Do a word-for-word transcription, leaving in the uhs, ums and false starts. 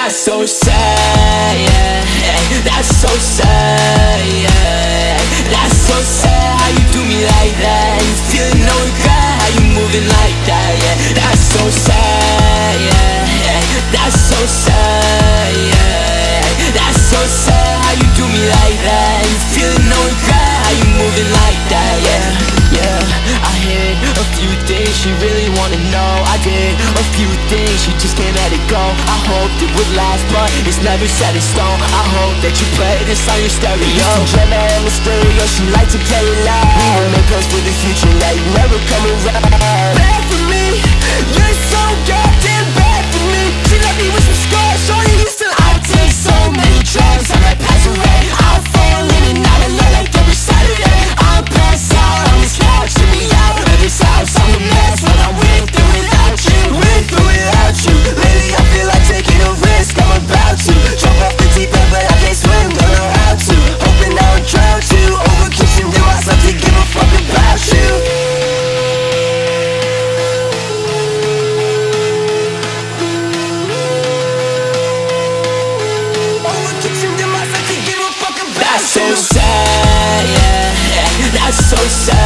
That's so sad, yeah, yeah. That's so sad, yeah. That's so sad how you do me like that. You feeling no regret, how you moving like that, yeah. That's so sad, yeah, yeah. That's so sad, yeah. That's so sad how you do me like that. You feeling no regret, how you moving like that, yeah, yeah. I hit a few things she really wanna know. I did a few things, she just can't let it go. I hoped it would last, but it's never set in stone. I hope that you play this on your stereo. Drama on the stereo, she like to play it loud. We will make us for the future, now you never come around. Bad for me, you're so goddamn bad for me. She left me with some scars, showing you still. I take so many drugs, I might pass away. I'll fall in and out of love like every Saturday. I'll pass out on this couch, to me out of this house. I'm a mess when I'm with or without you. With or without you. Lately I feel like taking a risk, I'm about to jump off the deep end, but I can't swim, don't know how to. Hoping I would drown too. Overconsumed myself to give a fuck about you. Overconsumed myself to give a fuck about you. That's so sad, yeah, yeah. That's so sad.